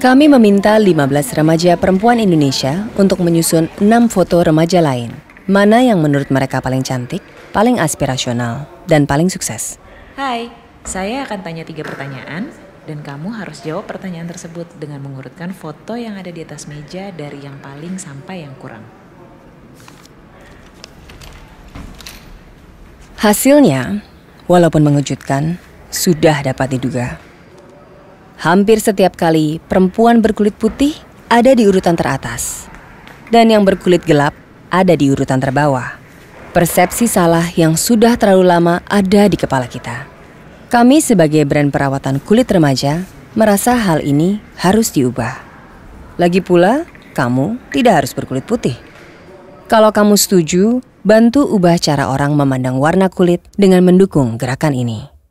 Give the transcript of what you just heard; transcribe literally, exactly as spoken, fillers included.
Kami meminta lima belas remaja perempuan Indonesia untuk menyusun enam foto remaja lain. Mana yang menurut mereka paling cantik, paling aspirasional, dan paling sukses. Hai, saya akan tanya tiga pertanyaan dan kamu harus jawab pertanyaan tersebut dengan mengurutkan foto yang ada di atas meja dari yang paling sampai yang kurang. Hasilnya, walaupun mengejutkan, sudah dapat diduga. Hampir setiap kali perempuan berkulit putih ada di urutan teratas. Dan yang berkulit gelap ada di urutan terbawah. Persepsi salah yang sudah terlalu lama ada di kepala kita. Kami sebagai brand perawatan kulit remaja merasa hal ini harus diubah. Lagi pula, kamu tidak harus berkulit putih. Kalau kamu setuju, bantu ubah cara orang memandang warna kulit dengan mendukung gerakan ini.